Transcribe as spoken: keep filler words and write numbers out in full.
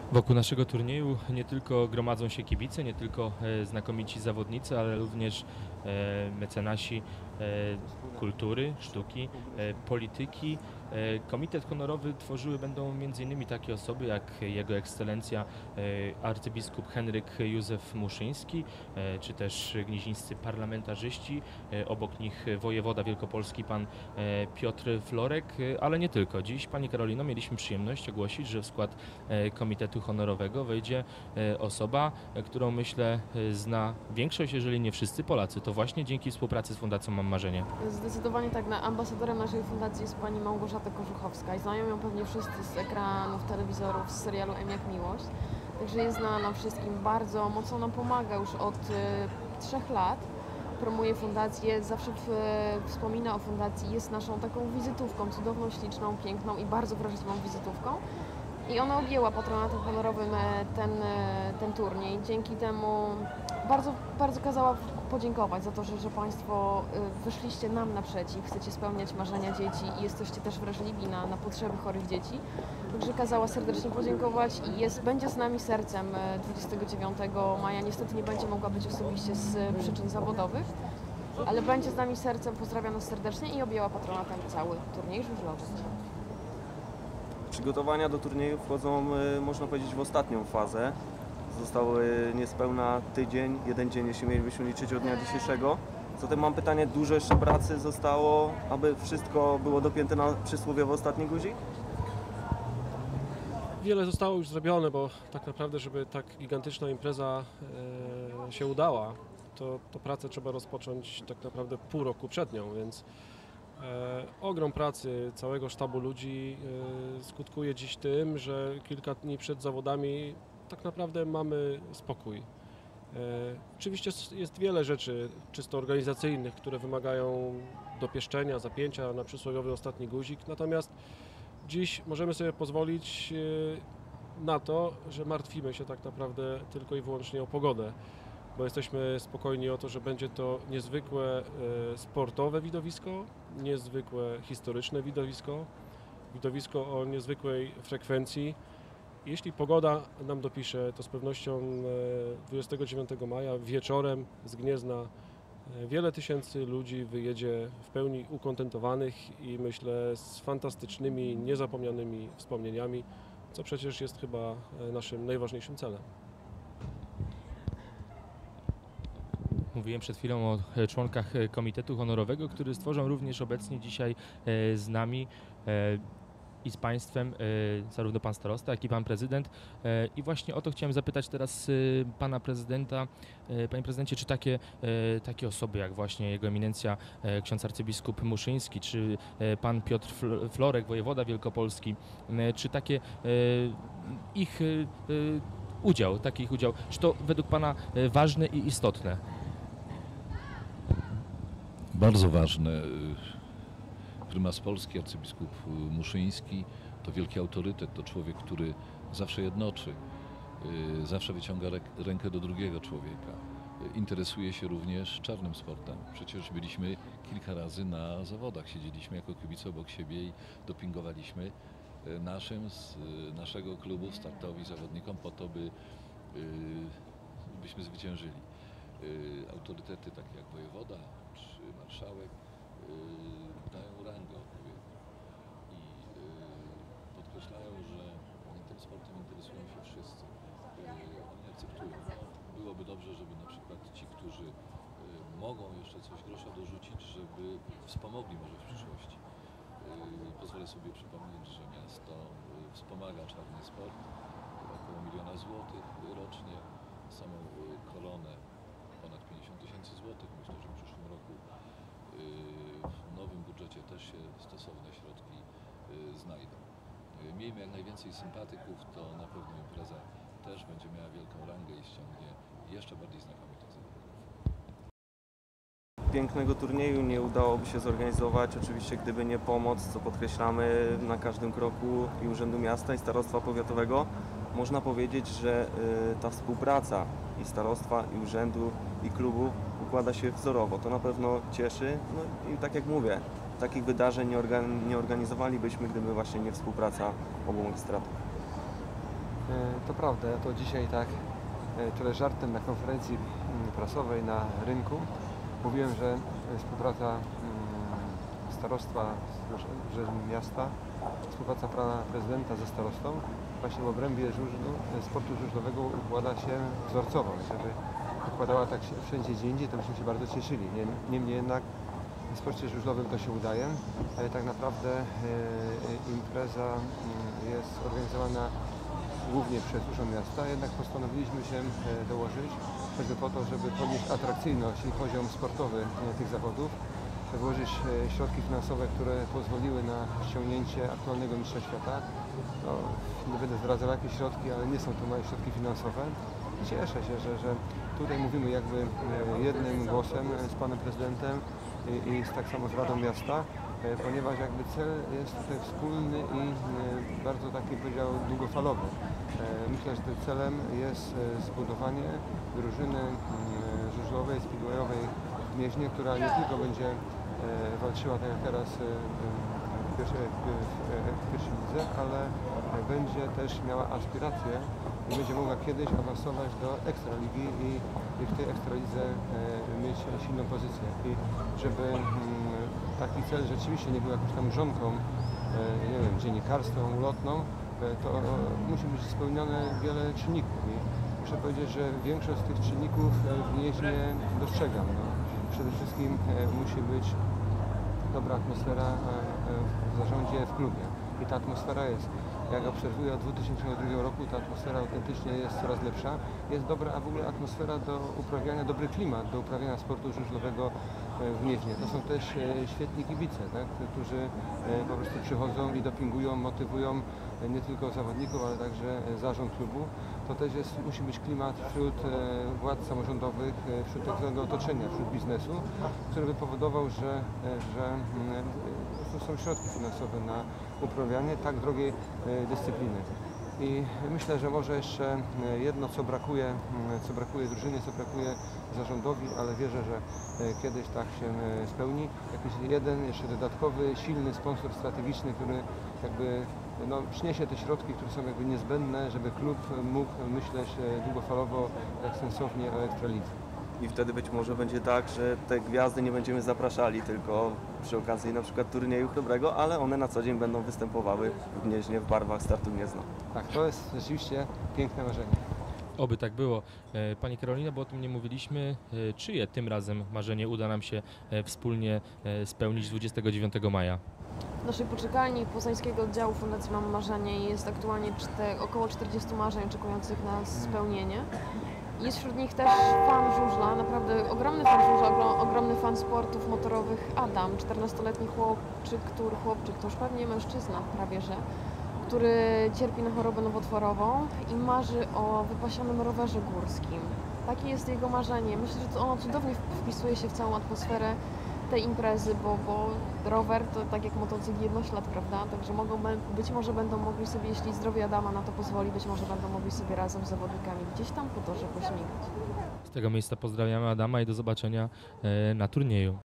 Wokół naszego turnieju nie tylko gromadzą się kibice, nie tylko e, znakomici zawodnicy, ale również e, mecenasi e, kultury, sztuki, e, polityki. E, Komitet honorowy tworzyły będą między innymi takie osoby jak Jego Ekscelencja e, arcybiskup Henryk Józef Muszyński, e, czy też gnieźnieńscy parlamentarzyści, e, obok nich wojewoda wielkopolski pan e, Piotr Florek, e, ale nie tylko. Dziś, Pani Karolino, mieliśmy przyjemność ogłosić, że w skład e, Komitetu Honorowego wejdzie e, osoba, e, którą myślę e, zna większość, jeżeli nie wszyscy Polacy. To właśnie dzięki współpracy z Fundacją Mam Marzenie. Zdecydowanie tak. Na ambasadorem naszej fundacji jest pani Małgorzata Korzuchowska i znają ją pewnie wszyscy z ekranów, telewizorów, z serialu M jak Miłość. Także jest znana nam wszystkim bardzo, mocno nam pomaga już od y, trzech lat. Promuje fundację, zawsze w, wspomina o fundacji, jest naszą taką wizytówką, cudowną, śliczną, piękną i bardzo wrażliwą wizytówką. I ona objęła patronatem honorowym ten, ten turniej. Dzięki temu bardzo, bardzo kazała podziękować za to, że, że Państwo wyszliście nam naprzeciw, chcecie spełniać marzenia dzieci i jesteście też wrażliwi na, na potrzeby chorych dzieci. Także kazała serdecznie podziękować i jest, będzie z nami sercem dwudziestego dziewiątego maja. Niestety nie będzie mogła być osobiście z przyczyn zawodowych, ale będzie z nami sercem, pozdrawia nas serdecznie i objęła patronatem cały turniej żużlowy. Przygotowania do turnieju wchodzą, można powiedzieć, w ostatnią fazę. Został niespełna tydzień, jeden dzień, jeśli mielibyśmy liczyć od dnia dzisiejszego. Zatem mam pytanie, dużo jeszcze pracy zostało, aby wszystko było dopięte na przysłowiowy ostatni guzik? Wiele zostało już zrobione, bo tak naprawdę, żeby tak gigantyczna impreza e, się udała, to, to pracę trzeba rozpocząć tak naprawdę pół roku przed nią, więc E, ogrom pracy całego sztabu ludzi e, skutkuje dziś tym, że kilka dni przed zawodami tak naprawdę mamy spokój. E, oczywiście jest wiele rzeczy czysto organizacyjnych, które wymagają dopieszczenia, zapięcia na przysłowiowy ostatni guzik, natomiast dziś możemy sobie pozwolić e, na to, że martwimy się tak naprawdę tylko i wyłącznie o pogodę, bo jesteśmy spokojni o to, że będzie to niezwykłe e, sportowe widowisko, niezwykłe historyczne widowisko, widowisko o niezwykłej frekwencji. Jeśli pogoda nam dopisze, to z pewnością e, dwudziestego dziewiątego maja wieczorem z Gniezna e, wiele tysięcy ludzi wyjedzie w pełni ukontentowanych i myślę z fantastycznymi, niezapomnianymi wspomnieniami, co przecież jest chyba e, naszym najważniejszym celem. Mówiłem przed chwilą o członkach Komitetu Honorowego, który stworzą również obecnie dzisiaj z nami i z Państwem zarówno Pan Starosta, jak i Pan Prezydent. I właśnie o to chciałem zapytać teraz Pana Prezydenta. Panie Prezydencie, czy takie, takie osoby jak właśnie Jego Eminencja ksiądz arcybiskup Muszyński, czy Pan Piotr Florek, wojewoda wielkopolski, czy takie ich udział, taki ich udział, czy to według Pana ważne i istotne? Bardzo ważne. Prymas Polski, arcybiskup Muszyński to wielki autorytet, to człowiek, który zawsze jednoczy, zawsze wyciąga rękę do drugiego człowieka. Interesuje się również czarnym sportem. Przecież byliśmy kilka razy na zawodach, siedzieliśmy jako kibice obok siebie i dopingowaliśmy naszym, z naszego klubu startowi zawodnikom po to, by, byśmy zwyciężyli. Autorytety takie jak wojewoda czy marszałek dają rangę odpowiednią i podkreślają, że tym sportem interesują się wszyscy. Oni akceptują. No, byłoby dobrze, żeby na przykład ci, którzy mogą jeszcze coś grosza dorzucić, żeby wspomogli może w przyszłości. Pozwolę sobie przypomnieć, że miasto wspomaga czarny sport około miliona złotych rocznie. Samą kolonę ponad pięćdziesiąt tysięcy złotych. Myślę, że w przyszłym roku w nowym budżecie też się stosowne środki znajdą. Miejmy jak najwięcej sympatyków, to na pewno impreza też będzie miała wielką rangę i ściągnie jeszcze bardziej znakomitych zawodników. Pięknego turnieju nie udałoby się zorganizować, oczywiście gdyby nie pomoc, co podkreślamy na każdym kroku i Urzędu Miasta i Starostwa Powiatowego. Można powiedzieć, że ta współpraca i starostwa, i urzędu, i klubu układa się wzorowo. To na pewno cieszy. No i tak jak mówię, takich wydarzeń nie, organ nie organizowalibyśmy, gdyby właśnie nie współpraca obu magistratów. To prawda, ja to dzisiaj tak e, tyle żartem na konferencji mm, prasowej na rynku mówiłem, że współpraca mm, starostwa z Urzędem Miasta, współpraca pana prezydenta ze starostą właśnie w obrębie żużlu, sportu żużlowego układa się wzorcowo. Żeby układała tak się wszędzie gdzie indziej, to byśmy się bardzo cieszyli. Nie- Niemniej jednak w sporcie żużlowym to się udaje. E, Tak naprawdę e, e, impreza mm, jest organizowana głównie przez Urząd Miasta, jednak postanowiliśmy się e, dołożyć, choćby po to, żeby podnieść atrakcyjność i poziom sportowy e, tych zawodów, włożyć e, środki finansowe, które pozwoliły na ściągnięcie aktualnego mistrza świata. No, nie będę zdradzał jakie środki, ale nie są to małe środki finansowe. Cieszę się, że, że tutaj mówimy jakby e, jednym głosem e, z panem prezydentem i, i z, tak samo z Radą Miasta, e, ponieważ jakby cel jest tutaj wspólny i e, bardzo taki, powiedział, długofalowy. E, Myślę, że tym celem jest e, zbudowanie drużyny mm, żużlowej, speedwayowej w Gnieźnie, która nie tylko będzie e, walczyła tak jak teraz e, w pierwszej, w, w pierwszej lidze, ale będzie też miała aspiracje i będzie mogła kiedyś awansować do Ekstraligi i, i w tej Ekstralidze e, mieć silną pozycję. I żeby mm, taki cel rzeczywiście nie był jakąś tam mrzonką, e, nie wiem, dziennikarstwem, ulotną, e, to e, musi być spełnione wiele czynników. I muszę powiedzieć, że większość z tych czynników e, w Gnieźnie dostrzegam. No. Przede wszystkim e, musi być dobra atmosfera e, e, w zarządzie, w klubie. I ta atmosfera jest. Jak obserwuję od dwa tysiące drugiego roku, ta atmosfera autentycznie jest coraz lepsza. Jest dobra, a w ogóle atmosfera do uprawiania, dobry klimat do uprawiania sportu żużlowego e, w Gnieźnie. To są też e, świetni kibice, tak, którzy e, po prostu przychodzą i dopingują, motywują e, nie tylko zawodników, ale także e, zarząd klubu. To też jest, musi być klimat wśród e, władz samorządowych, e, wśród tak zwanego otoczenia, wśród biznesu, który by powodował, że, e, że mm, to są środki finansowe na uprawianie tak drogiej e, dyscypliny. I myślę, że może jeszcze e, jedno, co brakuje, m, co brakuje drużynie, co brakuje zarządowi, ale wierzę, że e, kiedyś tak się e, spełni. Jakiś jeden jeszcze dodatkowy, silny sponsor strategiczny, który jakby no, przyniesie te środki, które są jakby niezbędne, żeby klub mógł myśleć e, długofalowo, tak sensownie o Ekstralidze. I wtedy być może będzie tak, że te gwiazdy nie będziemy zapraszali tylko przy okazji na przykład turnieju chrobrego, ale one na co dzień będą występowały w Gnieźnie w barwach Startu Gniezno. Tak, to jest rzeczywiście piękne marzenie. Oby tak było. E, Pani Karolina, bo o tym nie mówiliśmy, e, czyje tym razem marzenie uda nam się e, wspólnie e, spełnić dwudziestego dziewiątego maja? W naszej poczekalni Poznańskiego Oddziału Fundacji Mamy Marzenie jest aktualnie czte, około czterdziestu marzeń oczekujących na spełnienie. Jest wśród nich też fan żużla, naprawdę ogromny fan żużla, ogro- ogromny fan sportów motorowych Adam, czternastoletni chłopczyk, który, chłopczyk, to już pewnie mężczyzna prawie że, który cierpi na chorobę nowotworową i marzy o wypasionym rowerze górskim. Takie jest jego marzenie. Myślę, że to ono cudownie wpisuje się w całą atmosferę tej imprezy, bo, bo rower to tak jak motocykl jednoślad, prawda? Także mogą, być może będą mogli sobie, jeśli zdrowie Adama na to pozwoli, być może będą mogli sobie razem z zawodnikami gdzieś tam po torze pośmigać. Z tego miejsca pozdrawiamy Adama i do zobaczenia e, na turnieju.